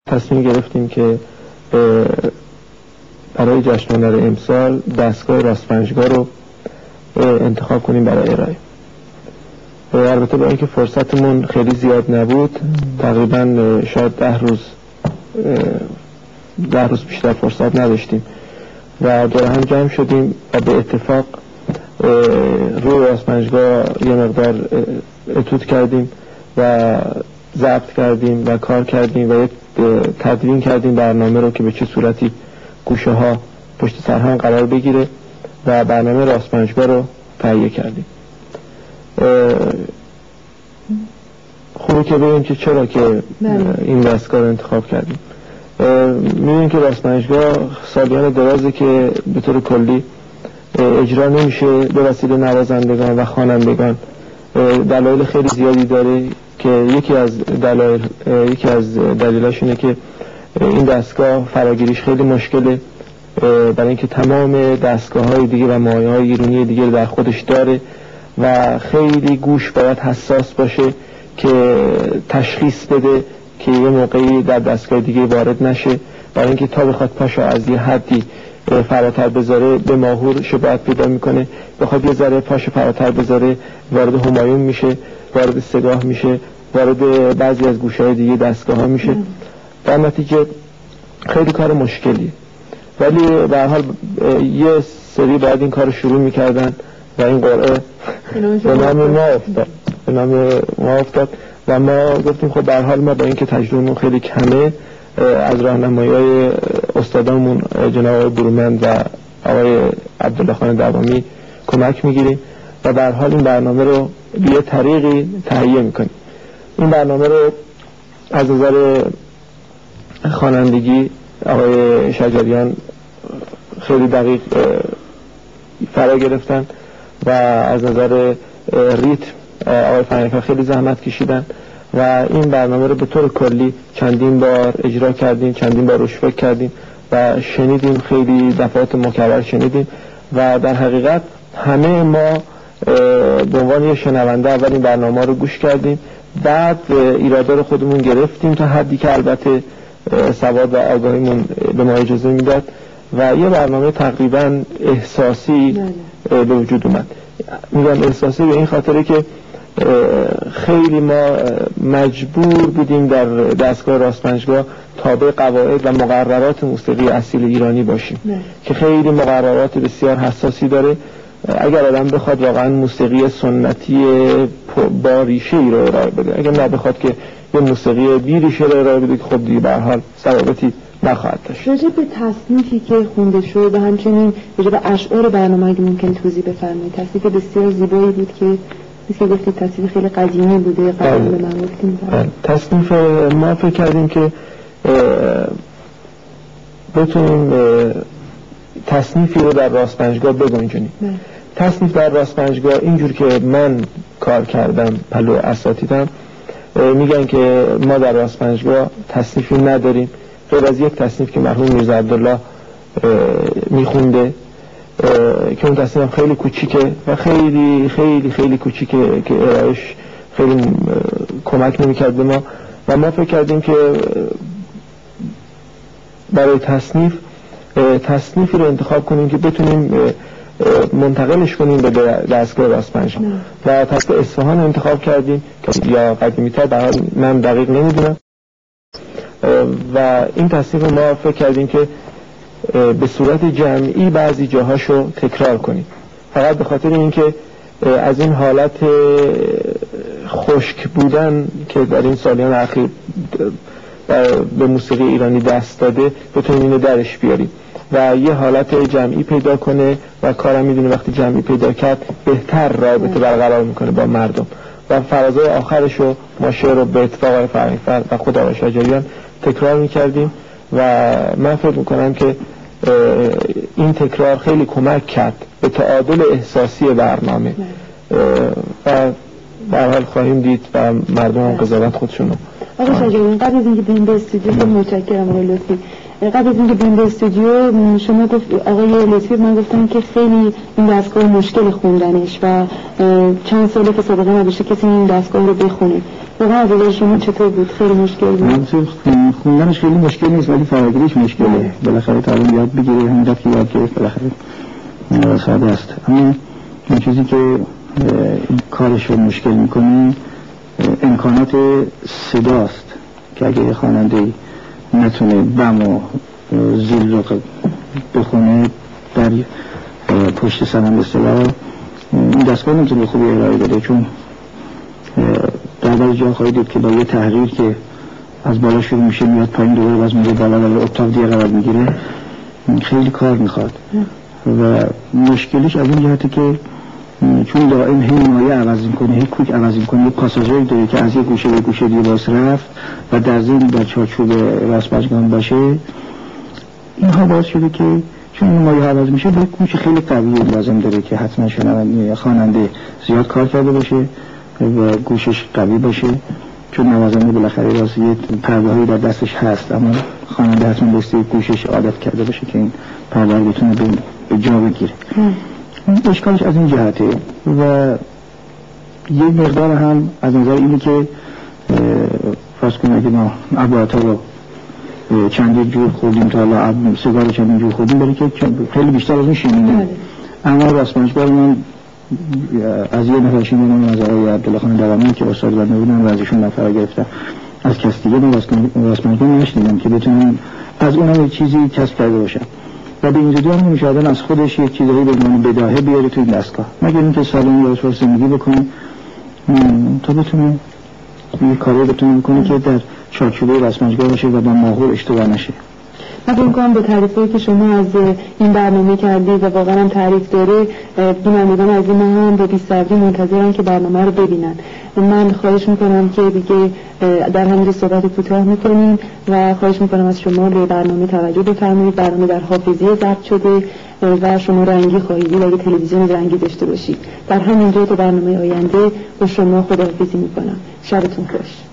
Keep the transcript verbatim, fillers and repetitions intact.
تصمیم گرفتیم که برای جشن هنر امسال دستگاه راستپنجگاه رو انتخاب کنیم برای ارائه. البته با اینکه فرصتمون خیلی زیاد نبود، تقریبا شاید ده روز ده روز بیشتر فرصت نداشتیم و دور هم جمع شدیم و به اتفاق روی راستپنجگاه یه مقدار اتود کردیم و ضبط کردیم و کار کردیم و یک تدوین کردیم برنامه رو که به چه صورتی گوشه ها پشت سر هم قرار بگیره و برنامه راستپنجگاه رو تهیه کردیم. خوبه که ببینیم که چرا که این دستگاه رو انتخاب کردیم. می‌بینیم که راستپنجگاه سالیان درازه که به طور کلی اجرا نمیشه به وسیله نوازندگان و خوانندگان. دلایل خیلی زیادی داره که یکی از دلایل یکی از دلایلش اینه که این دستگاه فراگیریش خیلی مشکله، برای اینکه تمام دستگاه‌های دیگه و مایه‌های ایرانی دیگه در خودش داره و خیلی گوش باید حساس باشه که تشخیص بده که یه موقعی در دستگاه دیگه وارد نشه، برای اینکه تا بخواد پاشو از یه حدی فراتر بذاره به ماهور شباهت پیدا میکنه، بخواد یه ذره پاشو فراتر بذاره وارد همایون میشه، وارد سگاه میشه، وارد بعضی از گوشه‌های دیگه دستگاه ها میشه. در نتیجه خیلی کار مشکلیه، ولی به هر حال یه سری باید این کار شروع میکردن و این قرعه به نام ما افتاد به نام ما افتاد و ما گفتیم خب به هر حال ما با اینکه تجربه‌مون خیلی کمه از راهنمایی‌های استادامون جناب آقای برومند و آقای عبدالله خان دوامی کمک میگیریم و به هر حال این برنامه رو به یه طریقی تهیه میکنیم. این برنامه رو از نظر خوانندگی آقای شجریان خیلی دقیق فرا گرفتن و از نظر ریتم آقای فنی‌فر خیلی زحمت کشیدن و این برنامه رو به طور کلی چندین بار اجرا کردیم، چندین بار روش فکر کردیم و شنیدیم، خیلی دفعات مکرر شنیدیم و در حقیقت همه ما به عنوان یه شنونده اول این برنامه رو گوش کردیم، بعد ایرادا رو خودمون گرفتیم تا حدی که البته سواد و آگاهیمون به ما اجازه میداد و یه برنامه تقریبا احساسی به وجود اومد. میگم احساسی به این خاطره که خیلی ما مجبور بودیم در دستگاه راستپنجگاه تابع قواعد و مقررات موسیقی اصیل ایرانی باشیم نه. که خیلی مقررات بسیار حساسی داره. اگر آدم بخواد واقعا موسیقی سنتی با ریشه ای رو ارائه بده، اگر نه بخواد که یه موسیقی بی ریشه رو ارائه بده که خب دیگه به هر حال ثوابتی نخواهد داشت. راجع به تصنیفی که خونده شد و همچنین راجع به اشعار برنامه اگه ممکن توضیح بفرمایید. تصنیف بسیار زیبایی بود که مثل گفتید تصنیف خیلی قدیمی بوده قبل به من گفتیم. تصنیف ما فکر کردیم که بتونیم تصنیفی رو در راستپنجگاه بگنجونیم. تصنیف در راستپنجگاه اینجور که من کار کردم پلو اساتیدم میگن که ما در راستپنجگاه تصنیفی نداریم غیر از یک تصنیف که مرحوم میرزا عبدالله میخونده که اون تصنیف خیلی کوچیکه و خیلی خیلی خیلی کوچیکه که ارائهش خیلی کمک نمیکرد به ما و ما فکر کردیم که برای تصنیف تصنیفی رو انتخاب کنیم که بتونیم منتقلش کنیم به دستگاه راستپنجگاه و تصنیف اصفهان انتخاب کردیم که یا قدیمی‌تر به حال من دقیق نمیدونم و این تصنیف ما فکر کردیم که به صورت جمعی بعضی جاهاشو تکرار کنیم، فقط به خاطر اینکه از این حالت خشک بودن که در این سالیان اخیر به موسیقی ایرانی دست داده بتونیم اینو درش بیاریم و یه حالت جمعی پیدا کنه و کارم میدونه وقتی جمعی پیدا کرد بهتر رابطه برقرار میکنه با مردم و فرازهای آخرشو ما شعر رو به اتفاق آقای فرنگفر و خود آقای شجریان تکرار میکردیم و من فکر میکنم که این تکرار خیلی کمک کرد به تعادل احساسی برنامه و به هر حال خواهیم دید و مردم هم قضاوت خودشونو. آقای شجریان قبل از اینکه بریم به استودیو متشکرم آقای لطفی، قبل از اینکه بریم به استودیو شما گفت آقای لطفی من گفتم که خیلی این دستگاه مشکل خوندنش و چند ساله که سابقه نداشته کسی این دستگاه رو بخونه. واقعا از شما چطور بود؟ خیلی مشکل بود. من خوندنش خیلی مشکل نیست ولی فراگیریش مشکله. بالاخره تعلیم یاد بگیره، همین که یاد گرفت بالاخره ساده است. اما این چیزی که این کارش رو مشکل میکنه امکانات صداست که اگه خواننده نتونه بم و زیل رو بخونه در پشت سنم به اصطلاح این دستگاه نمیتونه خوبی ارائه بده، چون در بعضی جا خواهید دید که با یه تحریر که از بالا شروع میشه میاد پایین دوباره باز میره بالا و اتاق دیگه قرار میگیره خیلی کار میخواد و مشکلش از این جهته که چون دائم هی مایه عوض میکنه، هی کوک عوض میکنه، یه پاساژری داره که از یه گوشه به گوشه دیگه باز رفت و در ضمن در چارچوب رسمجگان باشه. اینها باعث شده که چون این مایه عوض میشه باید گوش خیلی قوی لازم داره که حتما شنونده خواننده زیاد کار کرده باشه و گوشش قوی باشه، چون نوازنده بالاخره راست یه پرده‌هایی در دستش هست اما خواننده حتما بایستی گوشش عادت کرده باشه که این پرده رو بتونه به جا بگیره. اشکالش از این جهته و یه مقدار هم از نظر اینه که فرض کنید اگه ما ابراتا رو چندین جور خوردیم تا حالا سیگار رو چندین جور خوردیم برای که خیلی بیشتر از این شیرینه، اما رسمجگاه من از یه نفر شیرینه از آقای عبدالله خان دوامی که استاد بنده بودن و ازشون نفر گرفتم، از کس دیگه من رسمجگاه نشنیدم که بتونم از اونم یک چیزی کسب کرده باشم و به اینجوری هم میشادن از خودش یک چیزایی به عنوان بداهه بیاره توی دستگاه، مگر اینکه سالن یا فرصت زندگی بکنه تا بتونه یه کاری بتونه بکنه که در چارچوب رسمجگاه باشه و با ماحول اشتباه نشه. من فکر می‌کنم با تعریفی که شما از این برنامه کردید و واقعا هم تعریف داره، بینندگان از این هم با بی‌صبری منتظرن که برنامه رو ببینن. من خواهش میکنم که دیگه در همین صحبت کوتاه میکنیم و خواهش میکنم از شما به برنامه توجه بفرمایید. برنامه در حافظه ضبط شده و شما رنگی خواهید و اگه تلویزیون رنگی داشته باشید. در همین دو تا برنامه آینده با شما خداحافظی میکنم. شبتون خوش.